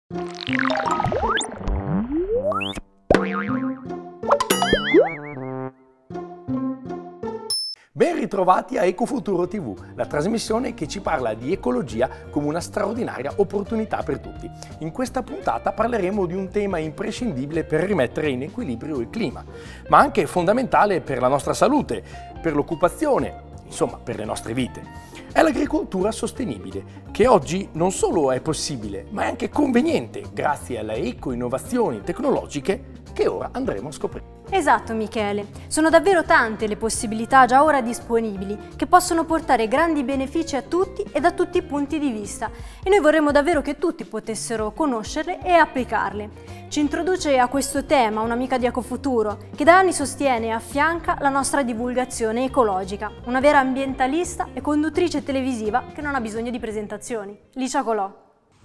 Ben ritrovati a Ecofuturo TV, la trasmissione che ci parla di ecologia come una straordinaria opportunità per tutti. In questa puntata parleremo di un tema imprescindibile per rimettere in equilibrio il clima, ma anche fondamentale per la nostra salute, per l'occupazione, insomma per le nostre vite. È l'agricoltura sostenibile, che oggi non solo è possibile, ma è anche conveniente grazie alle eco-innovazioni tecnologiche che ora andremo a scoprire. Esatto Michele, sono davvero tante le possibilità già ora disponibili che possono portare grandi benefici a tutti e da tutti i punti di vista e noi vorremmo davvero che tutti potessero conoscerle e applicarle. Ci introduce a questo tema un'amica di Ecofuturo che da anni sostiene e affianca la nostra divulgazione ecologica, una vera ambientalista e conduttrice televisiva che non ha bisogno di presentazioni. Licia Colò.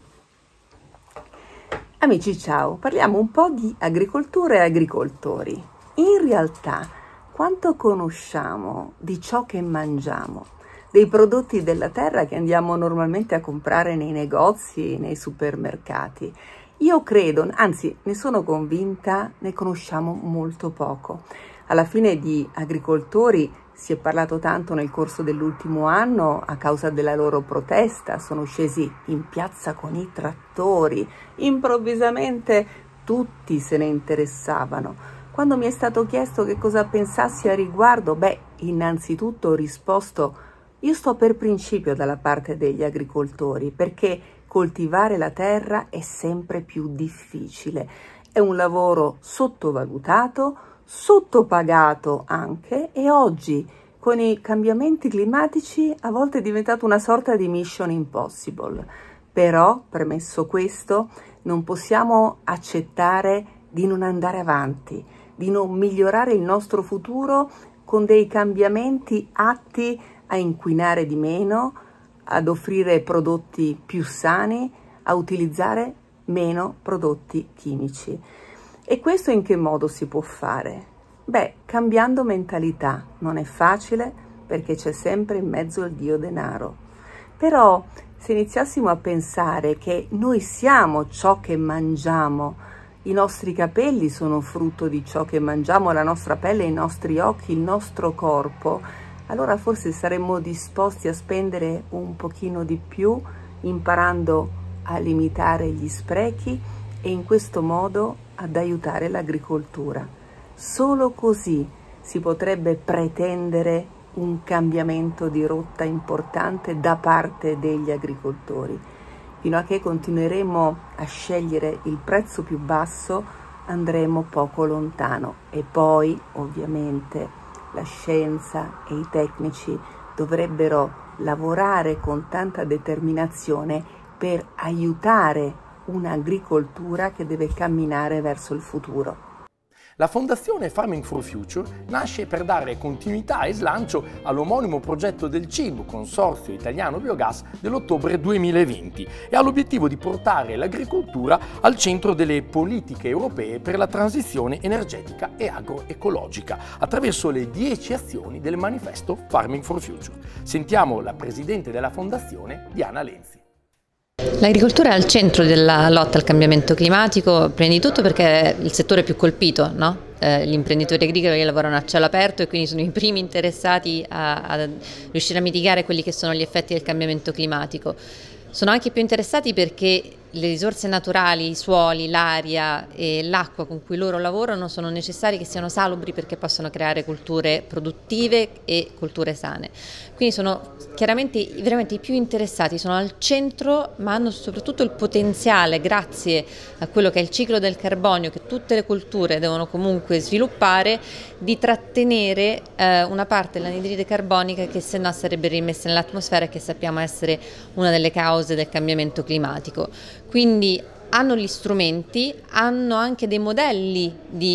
Amici, ciao! Parliamo un po' di agricoltura e agricoltori. In realtà, quanto conosciamo di ciò che mangiamo, dei prodotti della terra che andiamo normalmente a comprare nei negozi, nei supermercati? Io credo, anzi ne sono convinta, ne conosciamo molto poco. Alla fine di agricoltori si è parlato tanto nel corso dell'ultimo anno a causa della loro protesta, sono scesi in piazza con i trattori, improvvisamente tutti se ne interessavano. Quando mi è stato chiesto che cosa pensassi a riguardo, innanzitutto ho risposto: io sto per principio dalla parte degli agricoltori, perché coltivare la terra è sempre più difficile. È un lavoro sottovalutato, sottopagato anche, e oggi con i cambiamenti climatici a volte è diventato una sorta di mission impossible. Però, premesso questo, non possiamo accettare di non andare avanti, di non migliorare il nostro futuro con dei cambiamenti atti a inquinare di meno, ad offrire prodotti più sani, a utilizzare meno prodotti chimici. E questo in che modo si può fare? Cambiando mentalità. Non è facile perché c'è sempre in mezzo il dio denaro. Però se iniziassimo a pensare che noi siamo ciò che mangiamo, i nostri capelli sono frutto di ciò che mangiamo, la nostra pelle, i nostri occhi, il nostro corpo, allora forse saremmo disposti a spendere un pochino di più imparando a limitare gli sprechi e in questo modo ad aiutare l'agricoltura. Solo così si potrebbe pretendere un cambiamento di rotta importante da parte degli agricoltori. Fino a che continueremo a scegliere il prezzo più basso, andremo poco lontano. E poi, ovviamente, la scienza e i tecnici dovrebbero lavorare con tanta determinazione per aiutare un'agricoltura che deve camminare verso il futuro. La Fondazione Farming for Future nasce per dare continuità e slancio all'omonimo progetto del CIB, Consorzio Italiano Biogas, dell'ottobre 2020 e ha l'obiettivo di portare l'agricoltura al centro delle politiche europee per la transizione energetica e agroecologica attraverso le 10 azioni del manifesto Farming for Future. Sentiamo la presidente della Fondazione, Diana Lenzi. L'agricoltura è al centro della lotta al cambiamento climatico, prima di tutto perché è il settore più colpito, no? Gli imprenditori agricoli lavorano a cielo aperto e quindi sono i primi interessati a riuscire a mitigare quelli che sono gli effetti del cambiamento climatico. Sono anche più interessati perché le risorse naturali, i suoli, l'aria e l'acqua con cui loro lavorano sono necessari che siano salubri perché possano creare culture produttive e culture sane. Quindi sono chiaramente veramente i più interessati, sono al centro, ma hanno soprattutto il potenziale, grazie a quello che è il ciclo del carbonio che tutte le culture devono comunque sviluppare, di trattenere una parte dell'anidride carbonica che se no sarebbe rimessa nell'atmosfera e che sappiamo essere una delle cause del cambiamento climatico. Quindi hanno gli strumenti, hanno anche dei modelli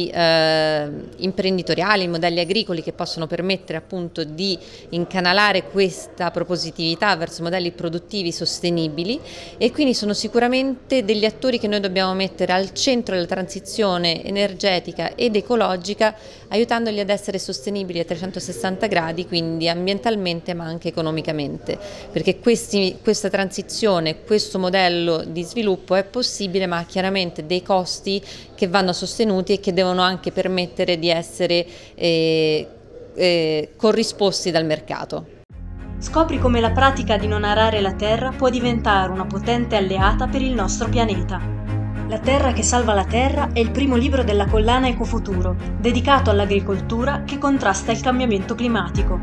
imprenditoriali, modelli agricoli che possono permettere appunto di incanalare questa propositività verso modelli produttivi sostenibili e quindi sono sicuramente degli attori che noi dobbiamo mettere al centro della transizione energetica ed ecologica, aiutandoli ad essere sostenibili a 360 gradi, quindi ambientalmente ma anche economicamente, perché questa transizione, questo modello di sviluppo è possibile sostenibile, ma chiaramente dei costi che vanno sostenuti e che devono anche permettere di essere corrisposti dal mercato. Scopri come la pratica di non arare la terra può diventare una potente alleata per il nostro pianeta. La terra che salva la terra è il primo libro della collana Ecofuturo, dedicato all'agricoltura che contrasta il cambiamento climatico.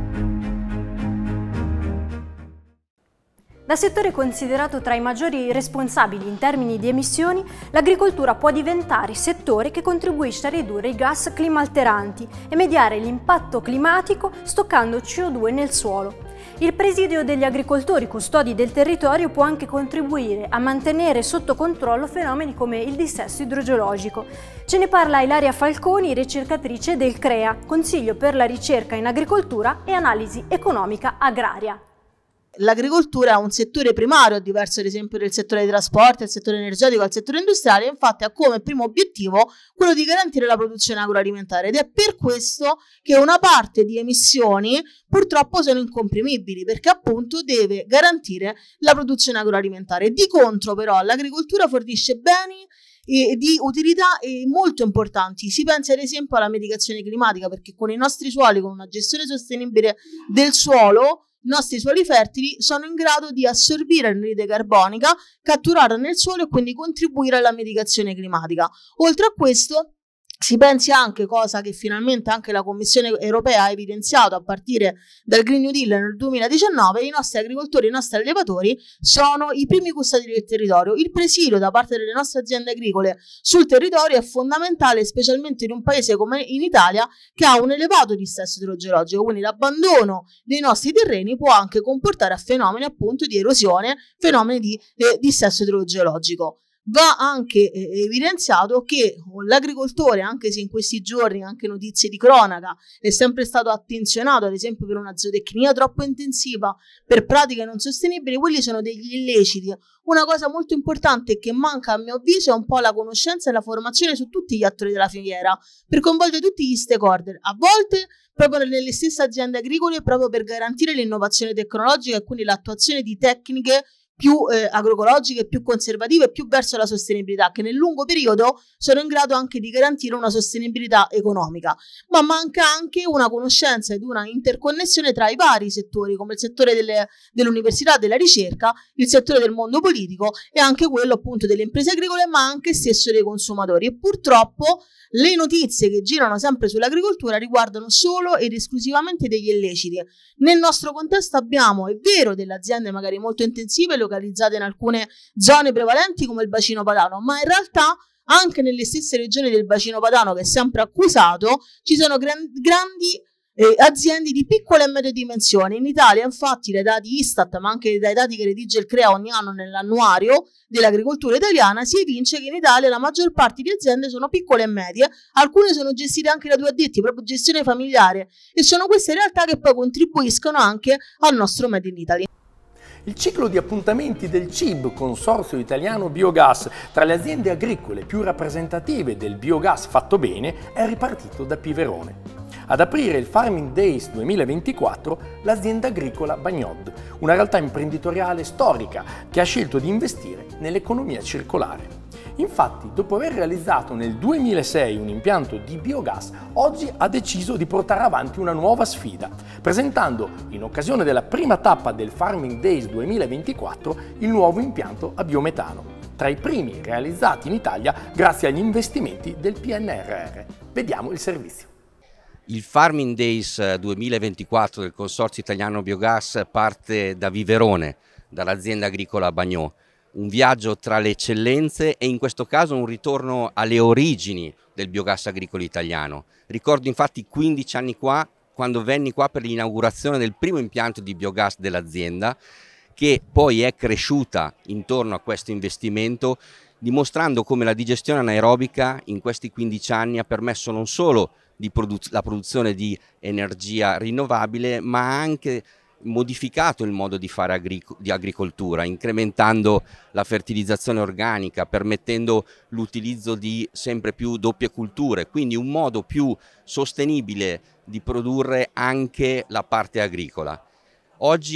Da settore considerato tra i maggiori responsabili in termini di emissioni, l'agricoltura può diventare settore che contribuisce a ridurre i gas climalteranti e mediare l'impatto climatico stoccando CO2 nel suolo. Il presidio degli agricoltori custodi del territorio può anche contribuire a mantenere sotto controllo fenomeni come il dissesto idrogeologico. Ce ne parla Ilaria Falconi, ricercatrice del CREA, Consiglio per la ricerca in agricoltura e analisi economica agraria. L'agricoltura è un settore primario, diverso ad esempio del settore dei trasporti, del settore energetico, del settore industriale, infatti ha come primo obiettivo quello di garantire la produzione agroalimentare ed è per questo che una parte di emissioni purtroppo sono incomprimibili, perché appunto deve garantire la produzione agroalimentare. Di contro però l'agricoltura fornisce beni di utilità molto importanti. Si pensa ad esempio alla mitigazione climatica, perché con i nostri suoli, con una gestione sostenibile del suolo, i nostri suoli fertili sono in grado di assorbire l'anidride carbonica, catturarla nel suolo e quindi contribuire alla mitigazione climatica. Oltre a questo, si pensi anche, cosa che finalmente anche la Commissione europea ha evidenziato a partire dal Green New Deal nel 2019, i nostri agricoltori, i nostri allevatori sono i primi custodi del territorio. Il presidio da parte delle nostre aziende agricole sul territorio è fondamentale, specialmente in un paese come in Italia che ha un elevato dissesto idrogeologico, quindi l'abbandono dei nostri terreni può anche comportare a fenomeni appunto di erosione, fenomeni di dissesto idrogeologico. Va anche evidenziato che l'agricoltore, anche se in questi giorni anche notizie di cronaca, è sempre stato attenzionato ad esempio per una zootecnia troppo intensiva, per pratiche non sostenibili, quelli sono degli illeciti. Una cosa molto importante che manca a mio avviso è un po' la conoscenza e la formazione su tutti gli attori della filiera, per coinvolgere tutti gli stakeholder, a volte proprio nelle stesse aziende agricole, proprio per garantire l'innovazione tecnologica e quindi l'attuazione di tecniche più agroecologiche, più conservative, più verso la sostenibilità, che nel lungo periodo sono in grado anche di garantire una sostenibilità economica. Ma manca anche una conoscenza ed una interconnessione tra i vari settori, come il settore dell'università, della ricerca, il settore del mondo politico e anche quello appunto delle imprese agricole, ma anche stesso dei consumatori. E purtroppo le notizie che girano sempre sull'agricoltura riguardano solo ed esclusivamente degli illeciti. Nel nostro contesto abbiamo, è vero, delle aziende magari molto intensive localizzate in alcune zone prevalenti come il bacino padano, ma in realtà anche nelle stesse regioni del bacino padano, che è sempre accusato, ci sono grandi aziende di piccole e medie dimensioni. In Italia infatti dai dati Istat, ma anche dai dati che redige il CREA ogni anno nell'annuario dell'agricoltura italiana, si evince che in Italia la maggior parte di aziende sono piccole e medie, alcune sono gestite anche da due addetti, proprio gestione familiare, e sono queste realtà che poi contribuiscono anche al nostro Made in Italy. Il ciclo di appuntamenti del CIB, Consorzio Italiano Biogas, tra le aziende agricole più rappresentative del biogas fatto bene, è ripartito da Piverone. Ad aprire il Farming Days 2024 l'azienda agricola Bagnod, una realtà imprenditoriale storica che ha scelto di investire nell'economia circolare. Infatti, dopo aver realizzato nel 2006 un impianto di biogas, oggi ha deciso di portare avanti una nuova sfida, presentando, in occasione della prima tappa del Farming Days 2024, il nuovo impianto a biometano, tra i primi realizzati in Italia grazie agli investimenti del PNRR. Vediamo il servizio. Il Farming Days 2024 del Consorzio Italiano Biogas parte da Viverone, dall'azienda agricola Bagnod. Un viaggio tra le eccellenze e in questo caso un ritorno alle origini del biogas agricolo italiano. Ricordo infatti 15 anni fa, quando venni qua per l'inaugurazione del primo impianto di biogas dell'azienda, che poi è cresciuta intorno a questo investimento, dimostrando come la digestione anaerobica in questi 15 anni ha permesso non solo la produzione di energia rinnovabile, ma ha anche modificato il modo di fare di agricoltura, incrementando la fertilizzazione organica, permettendo l'utilizzo di sempre più doppie culture, quindi un modo più sostenibile di produrre anche la parte agricola. Oggi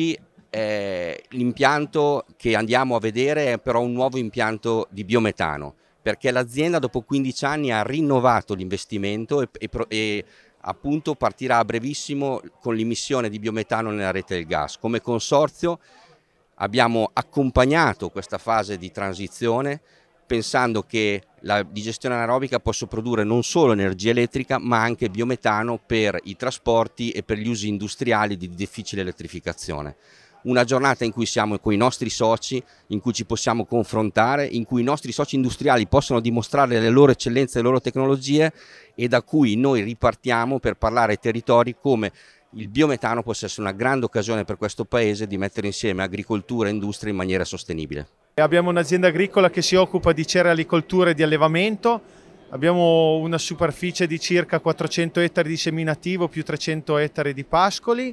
L'impianto che andiamo a vedere è però un nuovo impianto di biometano, perché l'azienda dopo 15 anni ha rinnovato l'investimento e appunto partirà a brevissimo con l'immissione di biometano nella rete del gas. Come consorzio abbiamo accompagnato questa fase di transizione pensando che la digestione anaerobica possa produrre non solo energia elettrica ma anche biometano per i trasporti e per gli usi industriali di difficile elettrificazione. Una giornata in cui siamo con i nostri soci, in cui ci possiamo confrontare, in cui i nostri soci industriali possono dimostrare le loro eccellenze e le loro tecnologie e da cui noi ripartiamo per parlare ai territori come il biometano possa essere una grande occasione per questo Paese di mettere insieme agricoltura e industria in maniera sostenibile. Abbiamo un'azienda agricola che si occupa di cerealicoltura e di allevamento, abbiamo una superficie di circa 400 ettari di seminativo più 300 ettari di pascoli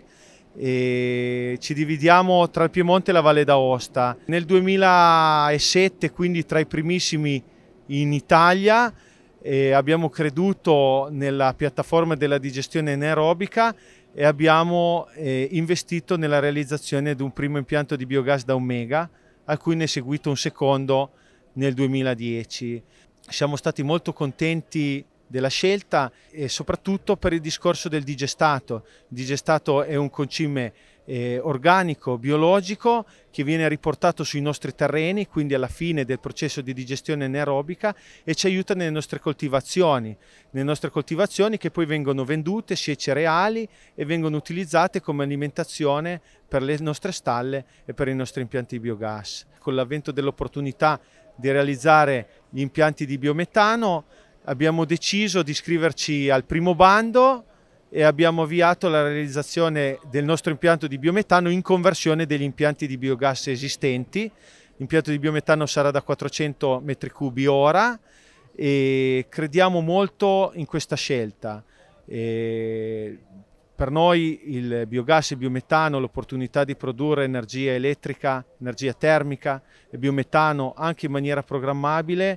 e ci dividiamo tra il Piemonte e la Valle d'Aosta. Nel 2007, quindi tra i primissimi in Italia, abbiamo creduto nella piattaforma della digestione anaerobica e abbiamo investito nella realizzazione di un primo impianto di biogas da 1 mega, a cui ne è seguito un secondo nel 2010. Siamo stati molto contenti della scelta e soprattutto per il discorso del digestato. Il digestato è un concime organico, biologico, che viene riportato sui nostri terreni, quindi alla fine del processo di digestione anaerobica, e ci aiuta nelle nostre coltivazioni che poi vengono vendute sia ai cereali e vengono utilizzate come alimentazione per le nostre stalle e per i nostri impianti di biogas. Con l'avvento dell'opportunità di realizzare gli impianti di biometano abbiamo deciso di iscriverci al primo bando e abbiamo avviato la realizzazione del nostro impianto di biometano in conversione degli impianti di biogas esistenti. L'impianto di biometano sarà da 400 metri cubi ora e crediamo molto in questa scelta. Per noi il biogas e il biometano, l'opportunità di produrre energia elettrica, energia termica e biometano anche in maniera programmabile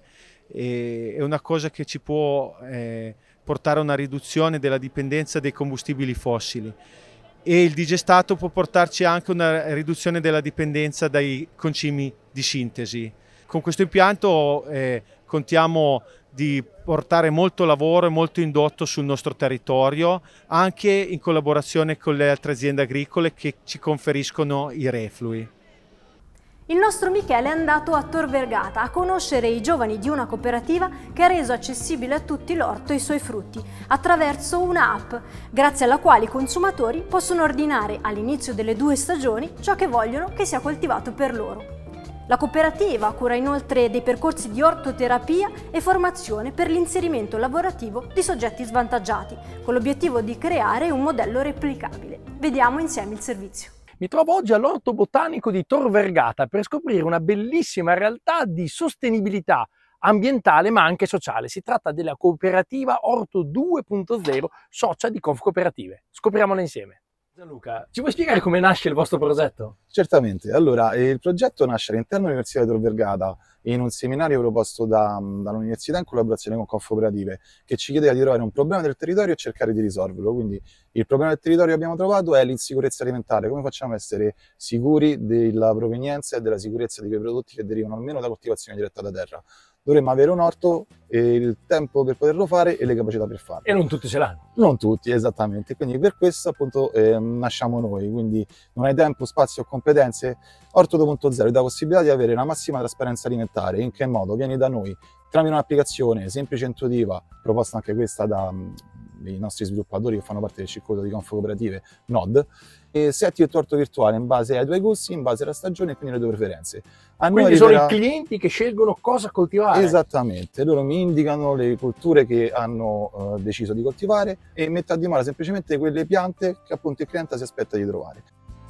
è una cosa che ci può portare a una riduzione della dipendenza dai combustibili fossili, e il digestato può portarci anche a una riduzione della dipendenza dai concimi di sintesi. Con questo impianto contiamo di portare molto lavoro e molto indotto sul nostro territorio, anche in collaborazione con le altre aziende agricole che ci conferiscono i reflui. Il nostro Michele è andato a Tor Vergata a conoscere i giovani di una cooperativa che ha reso accessibile a tutti l'orto e i suoi frutti attraverso un'app, grazie alla quale i consumatori possono ordinare all'inizio delle 2 stagioni ciò che vogliono che sia coltivato per loro. La cooperativa cura inoltre dei percorsi di ortoterapia e formazione per l'inserimento lavorativo di soggetti svantaggiati, con l'obiettivo di creare un modello replicabile. Vediamo insieme il servizio. Mi trovo oggi all'Orto Botanico di Tor Vergata per scoprire una bellissima realtà di sostenibilità ambientale ma anche sociale. Si tratta della cooperativa Orto 2.0, socia di Confcooperative. Scopriamola insieme. Gianluca, ci vuoi spiegare come nasce il vostro progetto? Certamente, allora il progetto nasce all'interno dell'Università di Tor Vergata in un seminario proposto dall'università in collaborazione con Confcooperative, che ci chiedeva di trovare un problema del territorio e cercare di risolverlo. Quindi il problema del territorio che abbiamo trovato è l'insicurezza alimentare. Come facciamo a essere sicuri della provenienza e della sicurezza di quei prodotti che derivano almeno da coltivazione diretta da terra? Dovremmo avere un orto, il tempo per poterlo fare e le capacità per farlo. E non tutti ce l'hanno. Non tutti, esattamente. Quindi per questo appunto nasciamo noi. Quindi non hai tempo, spazio o competenze? Orto 2.0 ti dà la possibilità di avere una massima trasparenza alimentare. In che modo? Vieni da noi tramite un'applicazione semplice e intuitiva, proposta anche questa dai nostri sviluppatori che fanno parte del circuito di Confcooperative, NOD, e setti il tuo orto virtuale in base ai tuoi gusti, in base alla stagione e quindi alle tue preferenze. Quindi sono i clienti che scelgono cosa coltivare? Esattamente, loro mi indicano le culture che hanno deciso di coltivare e metto a dimora semplicemente quelle piante che appunto il cliente si aspetta di trovare.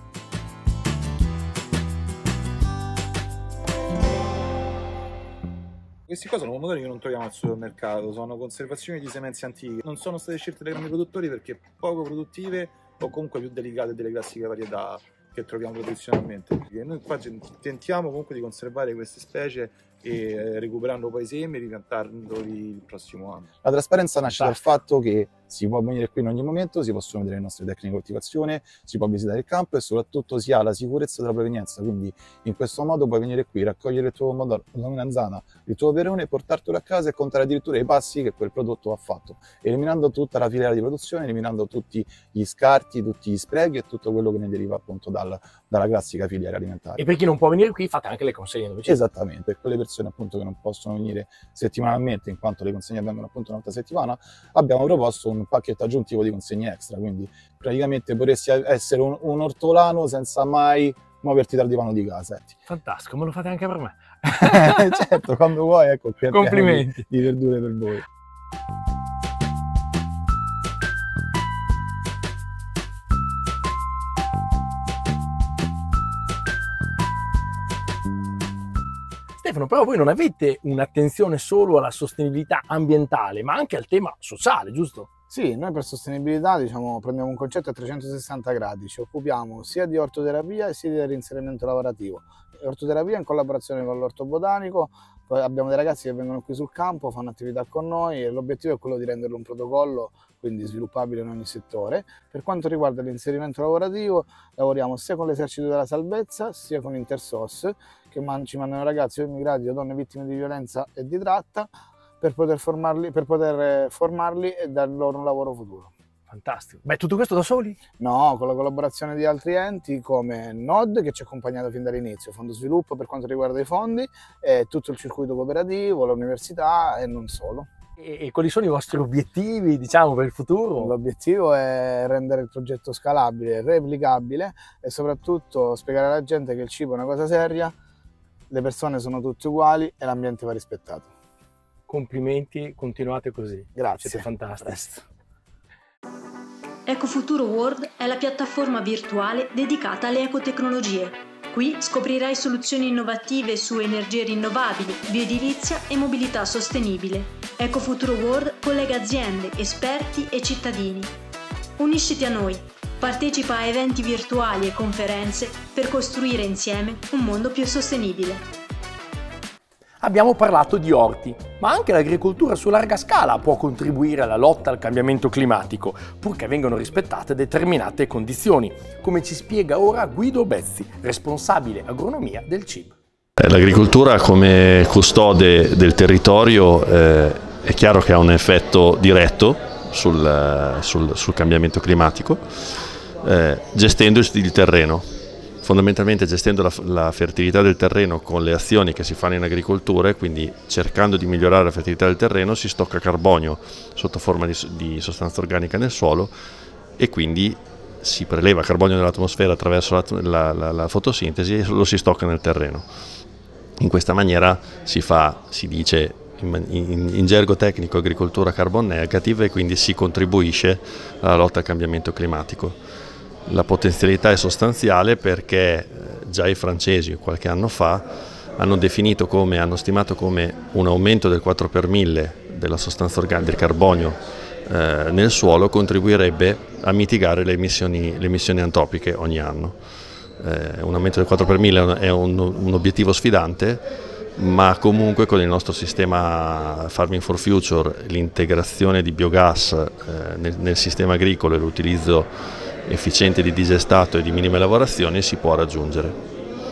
Questi qua sono pomodori che non troviamo al supermercato, sono conservazioni di semenze antiche, non sono state scelte dai grandi produttori perché poco produttive o comunque più delicate delle classiche varietà che troviamo tradizionalmente. E noi qua tentiamo comunque di conservare queste specie e recuperando poi i semi e ripiantandoli il prossimo anno. La trasparenza nasce dal fatto che si può venire qui in ogni momento, si possono vedere le nostre tecniche di coltivazione, si può visitare il campo e soprattutto si ha la sicurezza della provenienza, quindi in questo modo puoi venire qui, raccogliere il tuo pomodoro, la melanzana, il tuo peperone, portartelo a casa e contare addirittura i passi che quel prodotto ha fatto, eliminando tutta la filiera di produzione, eliminando tutti gli scarti, tutti gli sprechi e tutto quello che ne deriva appunto dalla classica filiera alimentare. E per chi non può venire qui fate anche le consegne dove c'è. Esattamente, per quelle persone appunto che non possono venire settimanalmente, in quanto le consegne avvengono appunto una volta a settimana, abbiamo proposto un pacchetto aggiuntivo di consegne extra, quindi praticamente potresti essere un ortolano senza mai muoverti dal divano di casa. Fantastico, me lo fate anche per me. Certo, quando vuoi, ecco qui. Complimenti. Di verdure per voi. Stefano, però voi non avete un'attenzione solo alla sostenibilità ambientale, ma anche al tema sociale, giusto? Sì, noi per sostenibilità prendiamo un concetto a 360 gradi, ci occupiamo sia di ortoterapia sia di reinserimento lavorativo. Ortoterapia in collaborazione con l'orto botanico, poi abbiamo dei ragazzi che vengono qui sul campo, fanno attività con noi e l'obiettivo è quello di renderlo un protocollo, quindi sviluppabile in ogni settore. Per quanto riguarda l'inserimento lavorativo, lavoriamo sia con l'esercito della salvezza sia con Intersos, che ci mandano ragazzi o immigrati o donne vittime di violenza e di tratta per poter formarli e dar loro un lavoro futuro. Fantastico. Beh, tutto questo da soli? No, con la collaborazione di altri enti come NOD, che ci ha accompagnato fin dall'inizio, Fondo Sviluppo per quanto riguarda i fondi, e tutto il circuito cooperativo, l'università e non solo. E quali sono i vostri obiettivi, diciamo, per il futuro? L'obiettivo è rendere il progetto scalabile, replicabile e soprattutto spiegare alla gente che il cibo è una cosa seria, le persone sono tutte uguali e l'ambiente va rispettato. Complimenti, continuate così. Grazie. Siete fantastici. Ecofuturo World è la piattaforma virtuale dedicata alle ecotecnologie. Qui scoprirai soluzioni innovative su energie rinnovabili, bioedilizia e mobilità sostenibile. Ecofuturo World collega aziende, esperti e cittadini. Unisciti a noi, partecipa a eventi virtuali e conferenze per costruire insieme un mondo più sostenibile. Abbiamo parlato di orti, ma anche l'agricoltura su larga scala può contribuire alla lotta al cambiamento climatico, purché vengano rispettate determinate condizioni, come ci spiega ora Guido Bezzi, responsabile agronomia del CIB. L'agricoltura come custode del territorio è chiaro che ha un effetto diretto sul cambiamento climatico, gestendo il terreno. Fondamentalmente gestendo la fertilità del terreno con le azioni che si fanno in agricoltura e quindi cercando di migliorare la fertilità del terreno si stocca carbonio sotto forma di sostanza organica nel suolo e quindi si preleva carbonio nell'atmosfera attraverso la fotosintesi e lo si stocca nel terreno. In questa maniera si dice in gergo tecnico agricoltura carbon negative e quindi si contribuisce alla lotta al cambiamento climatico. La potenzialità è sostanziale perché già i francesi qualche anno fa hanno stimato come un aumento del 4 per 1000 della sostanza organica del carbonio nel suolo contribuirebbe a mitigare le emissioni antropiche ogni anno. Un aumento del 4 per 1000 è un obiettivo sfidante, ma comunque con il nostro sistema Farming for Future, l'integrazione di biogas nel sistema agricolo e l'utilizzo efficiente di digestato e di minime lavorazioni si può raggiungere.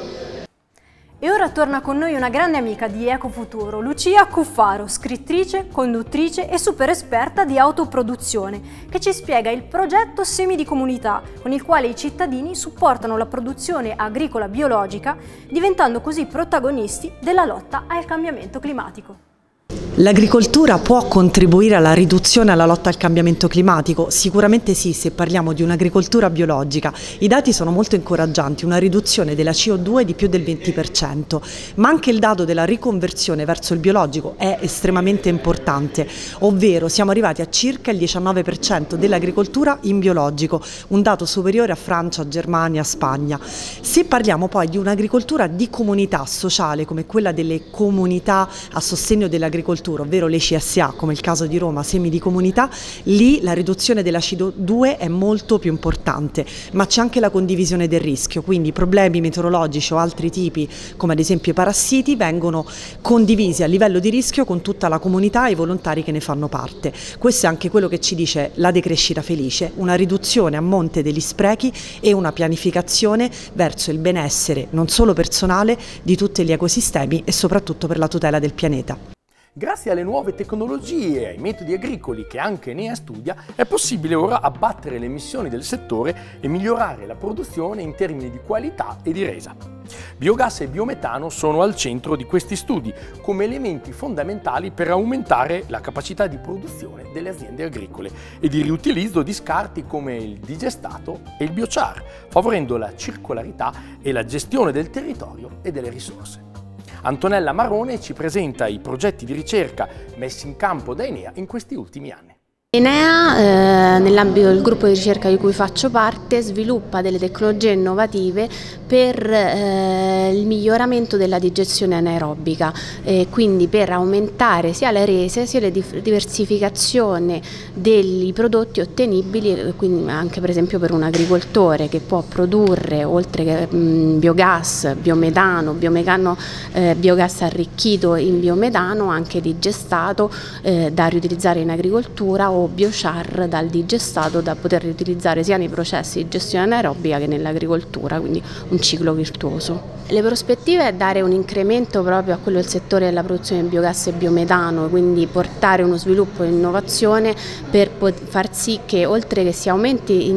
E ora torna con noi una grande amica di Ecofuturo, Lucia Cuffaro, scrittrice, conduttrice e super esperta di autoproduzione, che ci spiega il progetto Semi di Comunità, con il quale i cittadini supportano la produzione agricola biologica, diventando così protagonisti della lotta al cambiamento climatico. L'agricoltura può contribuire alla riduzione e alla lotta al cambiamento climatico? Sicuramente sì, se parliamo di un'agricoltura biologica. I dati sono molto incoraggianti, una riduzione della CO2 di più del 20%, ma anche il dato della riconversione verso il biologico è estremamente importante, ovvero siamo arrivati a circa il 19% dell'agricoltura in biologico, un dato superiore a Francia, Germania, Spagna. Se parliamo poi di un'agricoltura di comunità sociale come quella delle comunità a sostegno dell'agricoltura agricoltura, ovvero le CSA, come il caso di Roma, semi di comunità, lì la riduzione della CO2 è molto più importante, ma c'è anche la condivisione del rischio, quindi problemi meteorologici o altri tipi, come ad esempio i parassiti, vengono condivisi a livello di rischio con tutta la comunità e i volontari che ne fanno parte. Questo è anche quello che ci dice la decrescita felice, una riduzione a monte degli sprechi e una pianificazione verso il benessere non solo personale di tutti gli ecosistemi e soprattutto per la tutela del pianeta. Grazie alle nuove tecnologie e ai metodi agricoli che anche NEA studia, è possibile ora abbattere le emissioni del settore e migliorare la produzione in termini di qualità e di resa. Biogas e biometano sono al centro di questi studi come elementi fondamentali per aumentare la capacità di produzione delle aziende agricole e di riutilizzo di scarti come il digestato e il biochar, favorendo la circolarità e la gestione del territorio e delle risorse. Antonella Marrone ci presenta i progetti di ricerca messi in campo da Enea in questi ultimi anni. Enea, nell'ambito del gruppo di ricerca di cui faccio parte, sviluppa delle tecnologie innovative per il miglioramento della digestione anaerobica, quindi per aumentare sia le rese sia la diversificazione dei prodotti ottenibili, quindi anche per esempio per un agricoltore che può produrre oltre che biogas, biometano, biogas arricchito in biometano, anche digestato da riutilizzare in agricoltura o biochar dal digestato da poter riutilizzare sia nei processi di gestione anaerobica che nell'agricoltura, quindi un ciclo virtuoso. Le prospettive è dare un incremento proprio a quello del settore della produzione di biogas e biometano, quindi portare uno sviluppo e innovazione per far sì che oltre che si aumenti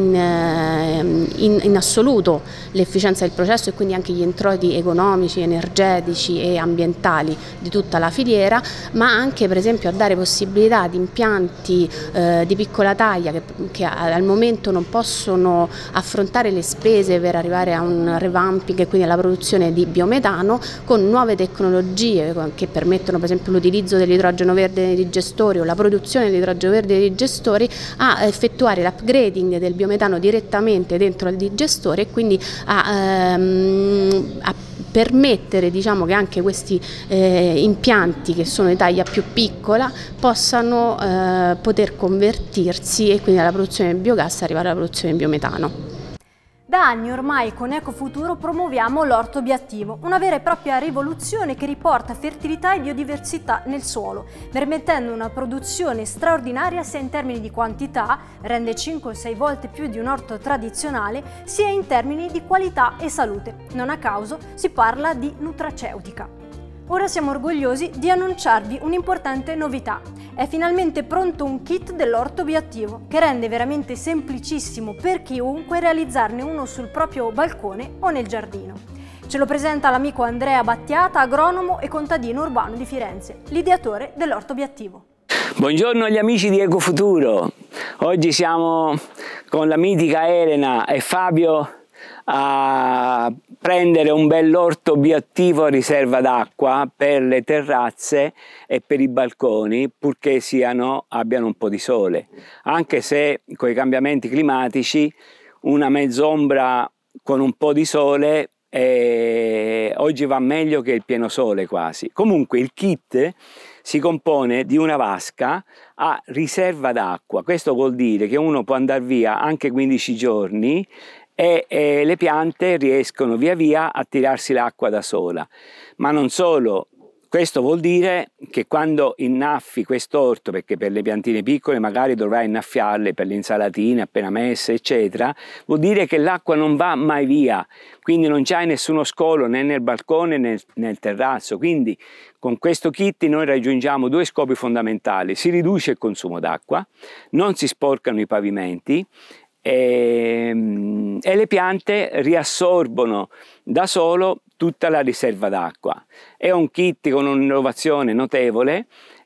in assoluto l'efficienza del processo e quindi anche gli introiti economici, energetici e ambientali di tutta la filiera, ma anche per esempio a dare possibilità di impianti di piccola taglia che al momento non possono affrontare le spese per arrivare a un revamping e quindi alla produzione di biometano, con nuove tecnologie che permettono per esempio l'utilizzo dell'idrogeno verde nei digestori o la produzione di idrogeno verde nei digestori, a effettuare l'upgrading del biometano direttamente dentro il digestore e quindi a permettere, diciamo, che anche questi impianti che sono di taglia più piccola possano poter convertirsi e quindi alla produzione di biogas arrivare alla produzione di biometano. Da anni ormai con Ecofuturo promuoviamo l'orto biattivo, una vera e propria rivoluzione che riporta fertilità e biodiversità nel suolo, permettendo una produzione straordinaria sia in termini di quantità, rende 5 o 6 volte più di un orto tradizionale, sia in termini di qualità e salute. Non a caso si parla di nutraceutica. Ora siamo orgogliosi di annunciarvi un'importante novità. È finalmente pronto un kit dell'orto biattivo che rende veramente semplicissimo per chiunque realizzarne uno sul proprio balcone o nel giardino. Ce lo presenta l'amico Andrea Battiata, agronomo e contadino urbano di Firenze, l'ideatore dell'orto biattivo. Buongiorno agli amici di Ecofuturo. Oggi siamo con la mitica Elena e Fabio a prendere un bell'orto bioattivo a riserva d'acqua per le terrazze e per i balconi, purché abbiano un po' di sole, anche se con i cambiamenti climatici una mezz'ombra con un po' di sole oggi va meglio che il pieno sole quasi. Comunque il kit si compone di una vasca a riserva d'acqua. Questo vuol dire che uno può andare via anche 15 giorni e le piante riescono via via a tirarsi l'acqua da sola. Ma non solo, questo vuol dire che quando innaffi quest'orto, perché per le piantine piccole magari dovrai innaffiarle per le insalatine appena messe eccetera, vuol dire che l'acqua non va mai via, quindi non c'hai nessuno scolo né nel balcone né nel terrazzo. Quindi con questo kit noi raggiungiamo due scopi fondamentali: si riduce il consumo d'acqua, non si sporcano i pavimenti e le piante riassorbono da solo tutta la riserva d'acqua. È un kit con un'innovazione notevole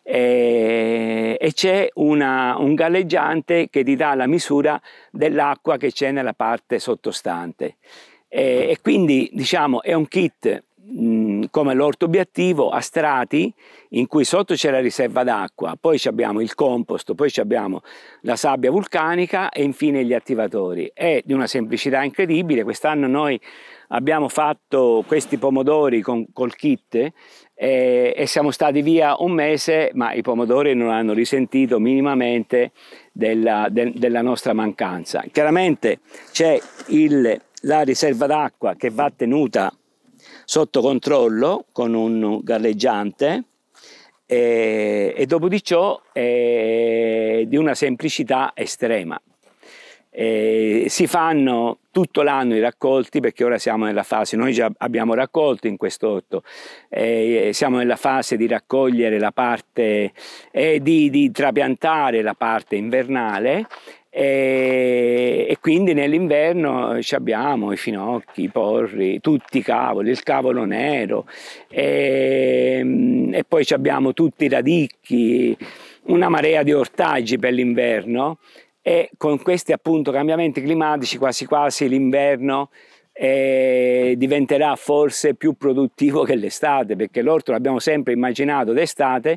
e c'è un galleggiante che ti dà la misura dell'acqua che c'è nella parte sottostante e quindi diciamo è un kit come l'orto biattivo a strati, in cui sotto c'è la riserva d'acqua, poi abbiamo il compost, poi abbiamo la sabbia vulcanica e infine gli attivatori. È di una semplicità incredibile. Quest'anno noi abbiamo fatto questi pomodori col kit e siamo stati via un mese, ma i pomodori non hanno risentito minimamente della nostra mancanza. Chiaramente c'è la riserva d'acqua che va tenuta sotto controllo con un galleggiante, e dopo di ciò è di una semplicità estrema. Si fanno tutto l'anno i raccolti, perché ora siamo nella fase, noi già abbiamo raccolto in quest'orto, siamo nella fase di raccogliere la parte di trapiantare la parte invernale, e quindi nell'inverno abbiamo i finocchi, i porri, tutti i cavoli, il cavolo nero, e poi abbiamo tutti i radicchi, una marea di ortaggi per l'inverno. E con questi appunto cambiamenti climatici quasi quasi l'inverno diventerà forse più produttivo che l'estate, perché l'orto l'abbiamo sempre immaginato d'estate,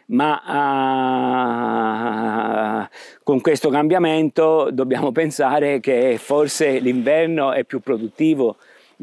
ma con questo cambiamento dobbiamo pensare che forse l'inverno è più produttivo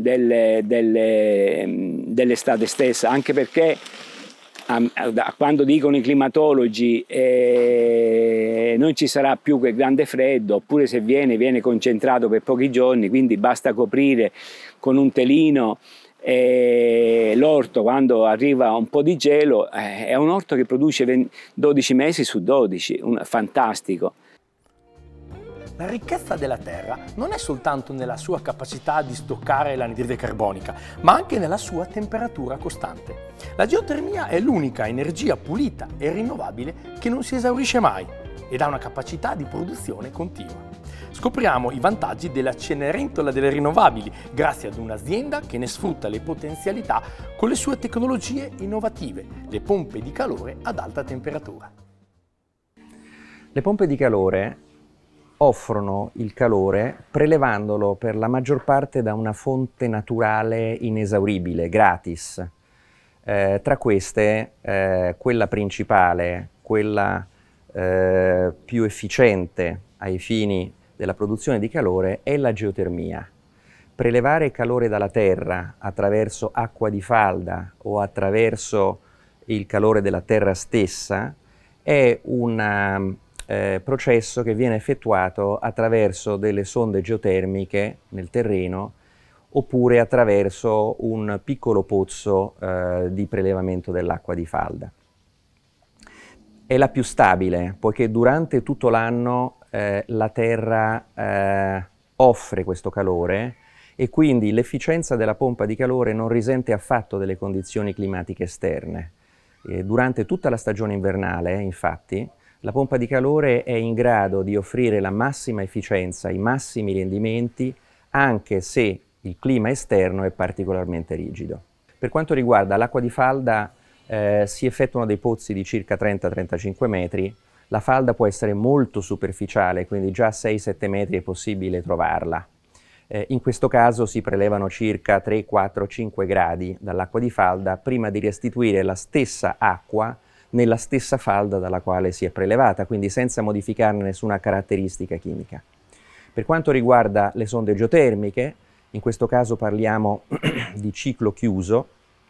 dell'estate stessa, anche perché quando dicono i climatologi non ci sarà più quel grande freddo, oppure se viene concentrato per pochi giorni, quindi basta coprire con un telino l'orto quando arriva un po' di gelo. È un orto che produce 12 mesi su 12, fantastico. La ricchezza della terra non è soltanto nella sua capacità di stoccare l'anidride carbonica, ma anche nella sua temperatura costante. La geotermia è l'unica energia pulita e rinnovabile che non si esaurisce mai ed ha una capacità di produzione continua. Scopriamo i vantaggi della Cenerentola delle rinnovabili, grazie ad un'azienda che ne sfrutta le potenzialità con le sue tecnologie innovative, le pompe di calore ad alta temperatura. Le pompe di calore offrono il calore prelevandolo per la maggior parte da una fonte naturale inesauribile, gratis. Tra queste, quella principale, quella più efficiente ai fini della produzione di calore, è la geotermia. Prelevare calore dalla terra attraverso acqua di falda o attraverso il calore della terra stessa è un processo che viene effettuato attraverso delle sonde geotermiche nel terreno oppure attraverso un piccolo pozzo di prelevamento dell'acqua di falda. È la più stabile, poiché durante tutto l'anno la terra offre questo calore e quindi l'efficienza della pompa di calore non risente affatto delle condizioni climatiche esterne. Durante tutta la stagione invernale, infatti, la pompa di calore è in grado di offrire la massima efficienza, i massimi rendimenti, anche se il clima esterno è particolarmente rigido. Per quanto riguarda l'acqua di falda, si effettuano dei pozzi di circa 30-35 metri. La falda può essere molto superficiale, quindi già a 6-7 metri è possibile trovarla. In questo caso si prelevano circa 3, 4, 5 gradi dall'acqua di falda prima di restituire la stessa acqua nella stessa falda dalla quale si è prelevata, quindi senza modificarne nessuna caratteristica chimica. Per quanto riguarda le sonde geotermiche, in questo caso parliamo di ciclo chiuso,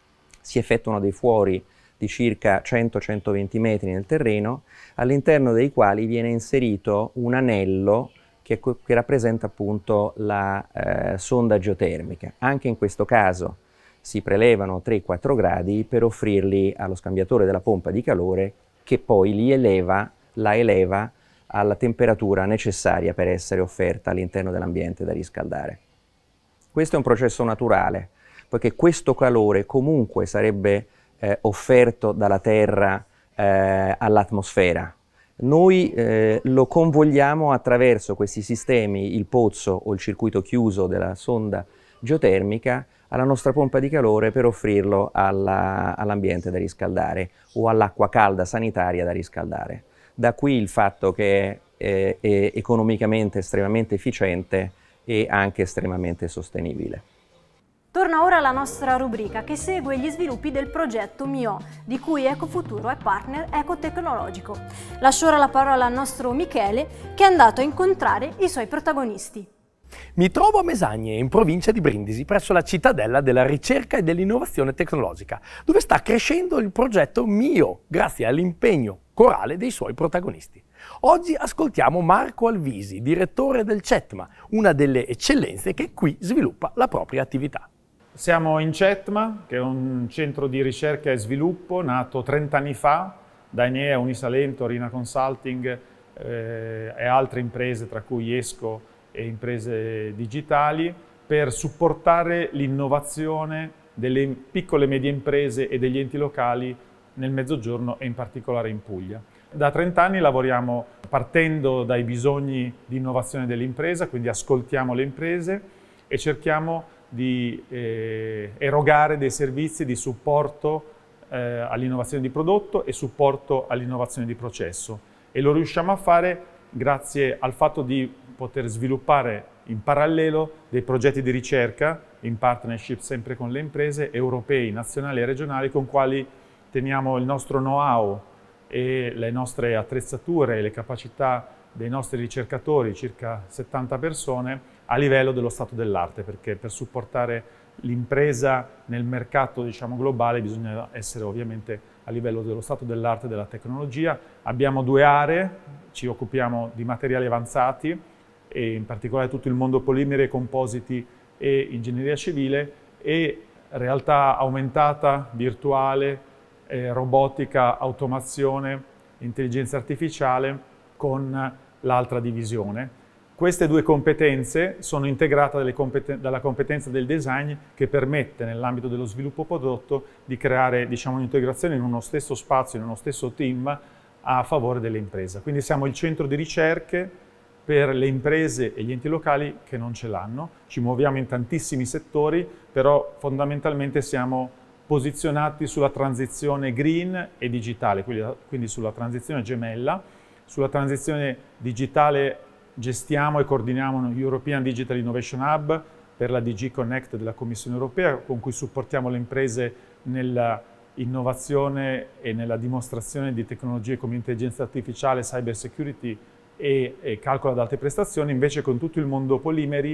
si effettuano dei fuori di circa 100-120 metri nel terreno, all'interno dei quali viene inserito un anello che rappresenta appunto la sonda geotermica. Anche in questo caso si prelevano 3-4 gradi per offrirli allo scambiatore della pompa di calore, che poi la eleva alla temperatura necessaria per essere offerta all'interno dell'ambiente da riscaldare. Questo è un processo naturale, poiché questo calore comunque sarebbe offerto dalla Terra all'atmosfera. Noi lo convogliamo attraverso questi sistemi, il pozzo o il circuito chiuso della sonda geotermica, alla nostra pompa di calore per offrirlo all'ambiente da riscaldare o all'acqua calda sanitaria da riscaldare. Da qui il fatto che è economicamente estremamente efficiente e anche estremamente sostenibile. Torna ora la nostra rubrica che segue gli sviluppi del progetto MIO, di cui Ecofuturo è partner ecotecnologico. Lascio ora la parola al nostro Michele, che è andato a incontrare i suoi protagonisti. Mi trovo a Mesagne, in provincia di Brindisi, presso la cittadella della ricerca e dell'innovazione tecnologica, dove sta crescendo il progetto MIO, grazie all'impegno corale dei suoi protagonisti. Oggi ascoltiamo Marco Alvisi, direttore del CETMA, una delle eccellenze che qui sviluppa la propria attività. Siamo in CETMA, che è un centro di ricerca e sviluppo nato 30 anni fa da Enea, Unisalento, Rina Consulting e altre imprese, tra cui ESCO e imprese digitali, per supportare l'innovazione delle piccole e medie imprese e degli enti locali nel Mezzogiorno e in particolare in Puglia. Da 30 anni lavoriamo partendo dai bisogni di innovazione dell'impresa, quindi ascoltiamo le imprese e cerchiamo di erogare dei servizi di supporto all'innovazione di prodotto e supporto all'innovazione di processo, e lo riusciamo a fare grazie al fatto di poter sviluppare in parallelo dei progetti di ricerca in partnership sempre con le imprese europei, nazionali e regionali, con quali teniamo il nostro know-how e le nostre attrezzature e le capacità dei nostri ricercatori, circa 70 persone, a livello dello stato dell'arte, perché per supportare l'impresa nel mercato, diciamo, globale bisogna essere ovviamente a livello dello stato dell'arte e della tecnologia. Abbiamo due aree, ci occupiamo di materiali avanzati e in particolare tutto il mondo polimeri e compositi e ingegneria civile, e realtà aumentata, virtuale, robotica, automazione, intelligenza artificiale con l'altra divisione. Queste due competenze sono integrate dalla competenza del design, che permette nell'ambito dello sviluppo prodotto di creare, diciamo, un'integrazione in uno stesso spazio, in uno stesso team a favore delle imprese. Quindi siamo il centro di ricerche per le imprese e gli enti locali che non ce l'hanno. Ci muoviamo in tantissimi settori, però fondamentalmente siamo posizionati sulla transizione green e digitale, quindi sulla transizione gemella. Sulla transizione digitale gestiamo e coordiniamo un European Digital Innovation Hub per la DG Connect della Commissione Europea, con cui supportiamo le imprese nella innovazione e nella dimostrazione di tecnologie come intelligenza artificiale, cyber security e calcolo ad alte prestazioni. Invece con tutto il mondo polimeri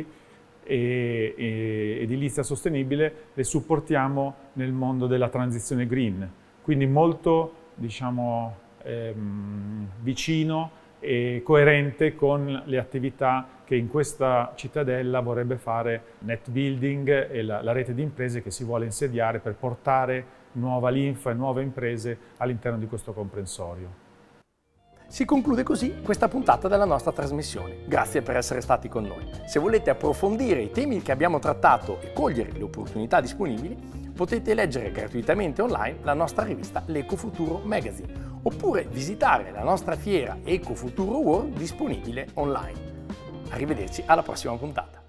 e edilizia sostenibile le supportiamo nel mondo della transizione green, quindi molto, diciamo, vicino e coerente con le attività che in questa cittadella vorrebbe fare Net Building e la rete di imprese che si vuole insediare per portare nuova linfa e nuove imprese all'interno di questo comprensorio. Si conclude così questa puntata della nostra trasmissione. Grazie per essere stati con noi. Se volete approfondire i temi che abbiamo trattato e cogliere le opportunità disponibili, potete leggere gratuitamente online la nostra rivista L'Ecofuturo Magazine, oppure visitare la nostra fiera Ecofuturo World disponibile online. Arrivederci alla prossima puntata.